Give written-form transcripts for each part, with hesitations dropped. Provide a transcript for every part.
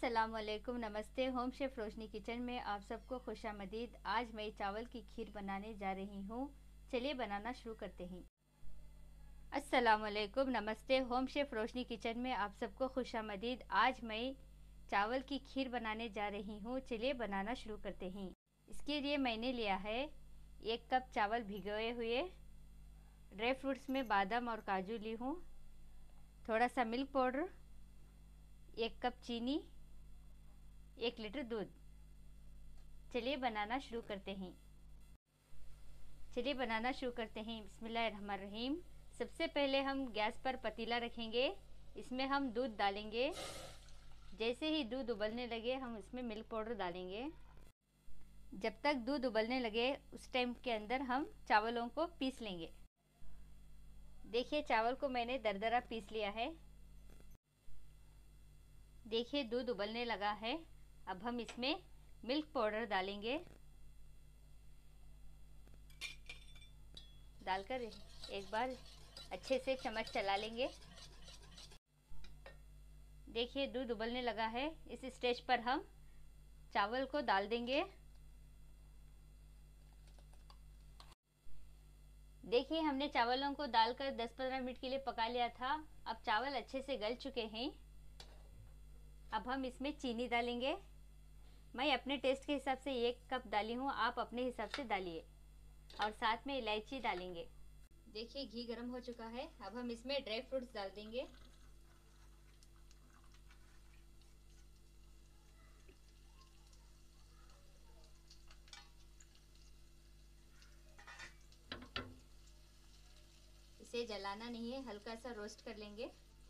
अस्सलामुअलैकुम, नमस्ते। Home chef Roshni kitchen में आप सबको खुशामदीद। आज मैं चावल की खीर बनाने जा रही हूँ। चलिए बनाना शुरू करते हैं। अस्सलामुअलैकुम, नमस्ते। होम शेफ़ रोशनी किचन में आप सबको खुशामदीद। आज मैं चावल की खीर बनाने जा रही हूँ। चलिए बनाना शुरू करते हैं। इसके लिए मैंने लिया है 1 कप चावल भिगोए हुए। ड्राई फ्रूट्स में बादाम और काजू ली हूँ। थोड़ा सा मिल्क पाउडर, 1 कप चीनी, 1 लीटर दूध। चलिए बनाना शुरू करते हैं। बिस्मिल्लाहिर्रहमानिर्रहीम। सबसे पहले हम गैस पर पतीला रखेंगे। इसमें हम दूध डालेंगे। जैसे ही दूध उबलने लगे हम इसमें मिल्क पाउडर डालेंगे। जब तक दूध उबलने लगे उस टाइम के अंदर हम चावलों को पीस लेंगे। देखिए चावल को मैंने दरदरा पीस लिया है। देखिए दूध उबलने लगा है। अब हम इसमें मिल्क पाउडर डालेंगे। डालकर एक बार अच्छे से चम्मच चला लेंगे। देखिए दूध उबलने लगा है। इस स्टेज पर हम चावल को डाल देंगे। देखिए हमने चावलों को डालकर 10-15 मिनट के लिए पका लिया था। अब चावल अच्छे से गल चुके हैं। अब हम इसमें चीनी डालेंगे। मैं अपने टेस्ट के हिसाब से 1 कप डाली हूँ, आप अपने हिसाब से डालिए। और साथ में इलायची डालेंगे। देखिए घी गर्म हो चुका है। अब हम इसमें ड्राई फ्रूट्स डाल देंगे। इसे जलाना नहीं है, हल्का सा रोस्ट कर लेंगे।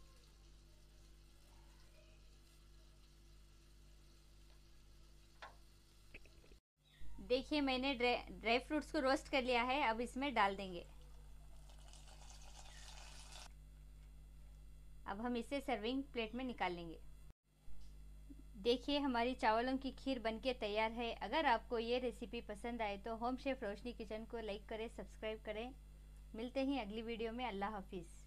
देखिए मैंने ड्राई फ्रूट्स को रोस्ट कर लिया है। अब इसमें डाल देंगे। अब हम इसे सर्विंग प्लेट में निकाल लेंगे। देखिए हमारी चावलों की खीर बनके तैयार है। अगर आपको ये रेसिपी पसंद आए तो होम शेफ़ रोशनी किचन को लाइक करें, सब्सक्राइब करें। मिलते हैं अगली वीडियो में। अल्लाह हाफिज़।